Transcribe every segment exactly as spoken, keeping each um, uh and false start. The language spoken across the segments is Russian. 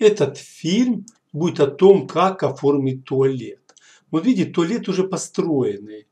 Этот фильм будет о том, как оформить туалет. Вот видите, туалет уже построенный.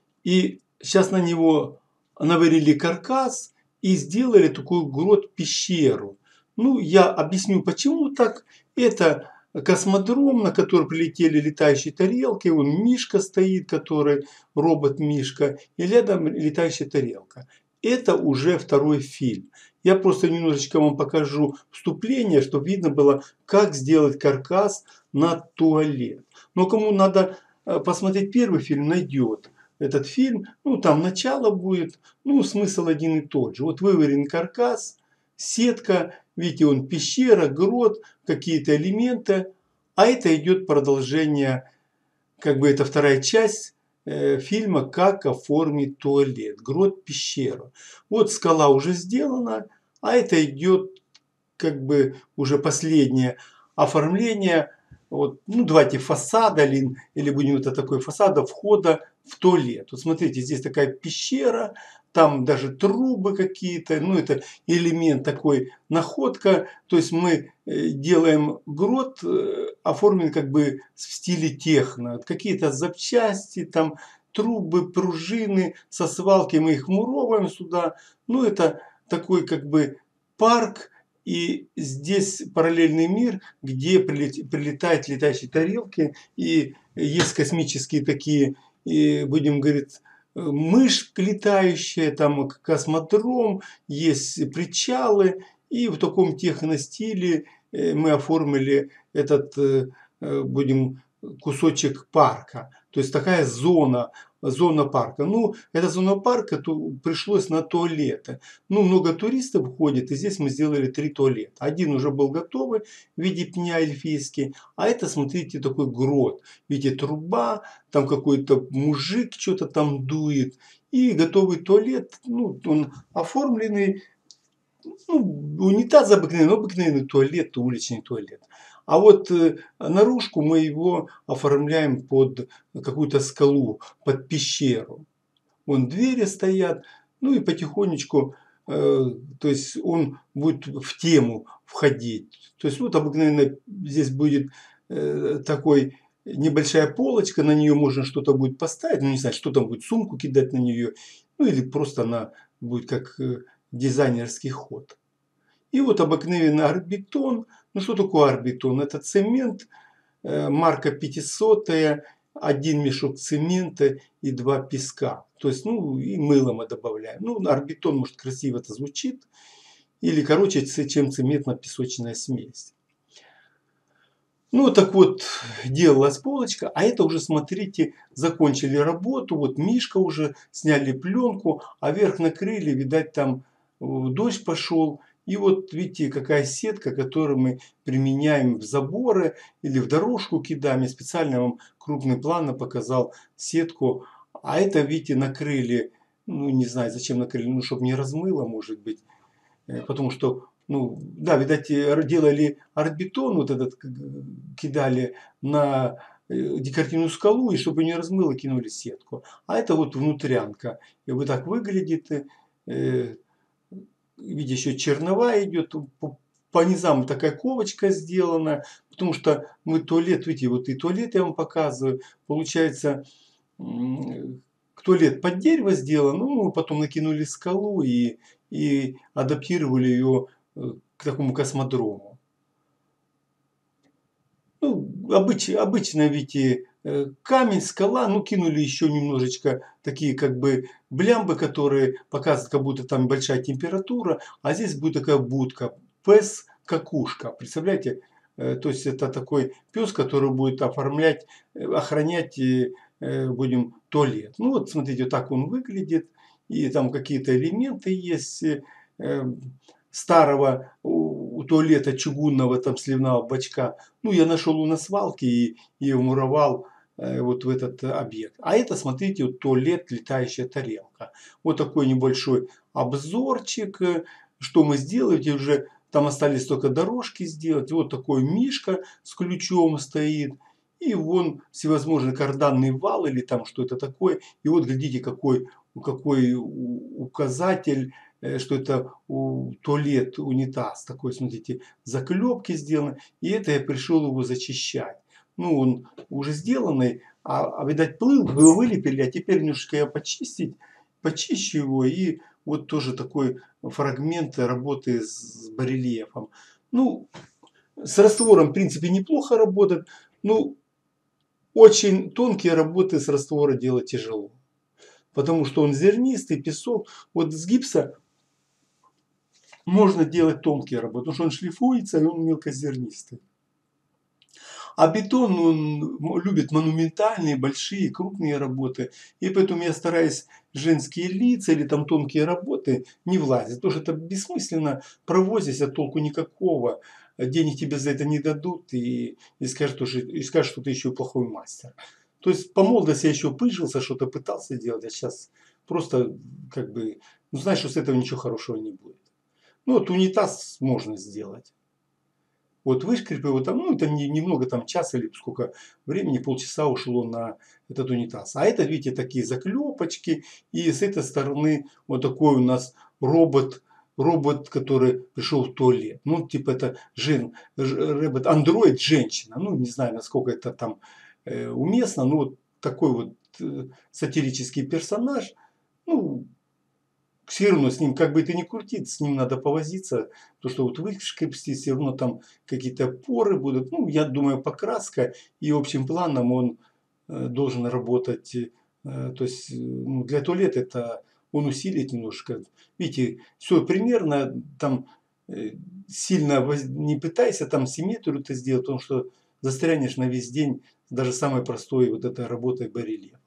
И сейчас на него наварили каркас и сделали такую грот-пещеру. Ну, я объясню, почему так. Это космодром, на который прилетели летающие тарелки. Вон Мишка стоит, который робот Мишка. И рядом летающая тарелка. Это уже второй фильм. Я просто немножечко вам покажу вступление, чтобы видно было, как сделать каркас на туалет. Но кому надо посмотреть первый фильм, найдет этот фильм. Ну, там начало будет, ну, смысл один и тот же. Вот выварен каркас, сетка, видите, он пещера, грот, какие-то элементы. А это идет продолжение, как бы это вторая часть э, фильма «Как оформить туалет». Грот, пещеру. Вот скала уже сделана, а это идет как бы уже последнее оформление. Вот, ну, давайте фасада или, или будем это такой фасада входа в туалет. Вот смотрите, здесь такая пещера, там даже трубы какие-то, ну, это элемент такой, находка. То есть мы делаем грот, оформлен как бы в стиле техно. Какие-то запчасти, там трубы, пружины со свалки, мы их муровываем сюда. Ну, это такой как бы парк. И здесь параллельный мир, где прилетают летающие тарелки, и есть космические такие, и, будем говорить, мышь летающая, там космодром, есть причалы. И в таком техностиле мы оформили этот, будем, кусочек парка. То есть такая зона. Зона парка. Ну, эта зона парка, то пришлось на туалеты. Ну, много туристов ходит, и здесь мы сделали три туалета. Один уже был готовый в виде пня эльфийский, а это, смотрите, такой грот. Видите, труба, там какой-то мужик что-то там дует. И готовый туалет, ну, он оформленный, ну, унитаз обыкновенный, но обыкновенный туалет, уличный туалет. А вот э, наружку мы его оформляем под какую-то скалу, под пещеру. Вон двери стоят, ну и потихонечку, э, то есть он будет в тему входить. То есть вот обыкновенно здесь будет э, такой небольшая полочка, на нее можно что-то будет поставить, ну не знаю, что там будет, сумку кидать на нее, ну или просто она будет как э, дизайнерский ход. И вот обыкновенный арбитон. Ну что такое арбитон? Это цемент, э, марка пятьсот, один мешок цемента и два песка. То есть, ну и мыло мы добавляем. Ну, арбитон, может, красиво это звучит. Или, короче, чем цементно-песочная смесь. Ну, так вот, делалась полочка, а это уже, смотрите, закончили работу. Вот Мишка уже сняли пленку, а верх накрыли, видать, там дождь пошел. И вот видите, какая сетка, которую мы применяем в заборы или в дорожку кидаем. Я специально вам крупный план показал сетку. А это, видите, накрыли, ну не знаю, зачем накрыли, ну чтобы не размыло, может быть. Потому что, ну да, видать, делали арбитон, вот этот кидали на декоративную скалу, и чтобы не размыло, кинули сетку. А это вот внутрянка. И вот так выглядит. Видите, еще черновая идет, по, по низам такая ковочка сделана, потому что мы туалет, видите, вот и туалет я вам показываю, получается, туалет под дерево сделан, ну, мы потом накинули скалу и, и адаптировали ее к такому космодрому. Ну, обыч, обычно, видите, камень, скала, ну, кинули еще немножечко такие, как бы, блямбы, которые показывают, как будто там большая температура, а здесь будет такая будка, пес-какушка, представляете? То есть, это такой пес, который будет оформлять, охранять, будем, туалет. Ну, вот, смотрите, вот так он выглядит, и там какие-то элементы есть старого у туалета чугунного, там, сливного бачка. Ну, я нашел на свалке и, и умуровал э, вот в этот объект. А это, смотрите, вот туалет, летающая тарелка. Вот такой небольшой обзорчик, что мы сделали. Уже там остались только дорожки сделать. Вот такой Мишка с ключом стоит. И вон всевозможный карданный вал или там что это такое. И вот глядите, какой, какой указатель э, что это у, туалет, унитаз такой, смотрите, заклепки сделаны. И это я пришел его зачищать. Ну, он уже сделанный, а, а видать, плыл, его вылепили, а теперь немножко я почистить, почищу его. И вот тоже такой фрагмент работы с барельефом. Ну, с раствором, в принципе, неплохо работает. Ну, очень тонкие работы с раствора делать тяжело. Потому что он зернистый, песок. Вот с гипса можно делать тонкие работы, потому что он шлифуется и он мелкозернистый. А бетон, он любит монументальные, большие, крупные работы. И поэтому я стараюсь женские лица или там тонкие работы не влазить. Потому что это бессмысленно, провозись, а толку никакого. Денег тебе за это не дадут и, и, скажут, что, и скажут, что ты еще плохой мастер. То есть по молодости я еще пыжился, что-то пытался делать, а сейчас просто как бы, ну знаешь, что с этого ничего хорошего не будет. Ну вот унитаз можно сделать. Вот вышкрепил его там, ну это не, немного, там час или сколько времени, полчаса ушло на этот унитаз. А это, видите, такие заклепочки. И с этой стороны вот такой у нас робот, робот, который пришел в туалет. Ну, типа это жен, робот, андроид, женщина. Ну, не знаю, насколько это там э, уместно. Но вот такой вот э, сатирический персонаж. Ну, все равно с ним, как бы это ни крутить, с ним надо повозиться, потому что вот вышкрепсти, все равно там какие-то поры будут. Ну, я думаю, покраска и общим планом он э, должен работать. Э, то есть э, ну, для туалета это он усилит немножко. Видите, все примерно там э, сильно воз... не пытайся там симметрию это сделать, потому что застрянешь на весь день даже самой простой вот этой работой барельефа.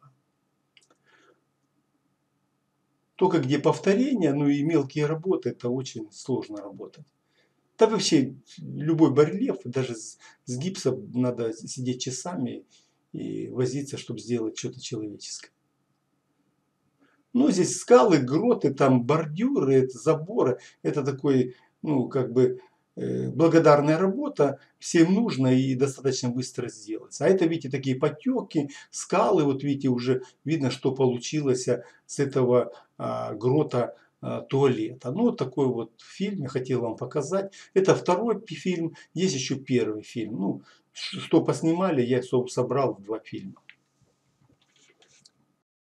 Только где повторения, ну и мелкие работы, это очень сложно работать. Да вообще любой барельеф, даже с, с гипсом надо сидеть часами и возиться, чтобы сделать что-то человеческое. Ну, здесь скалы, гроты, там бордюры, это заборы. Это такой, ну, как бы э, благодарная работа. Всем нужно и достаточно быстро сделать. А это, видите, такие потеки, скалы. Вот видите, уже видно, что получилось с этого а, грота а, туалета. Ну, вот такой вот фильм я хотел вам показать. Это второй фильм. Есть еще первый фильм. Ну, что поснимали, я собрал в два фильма.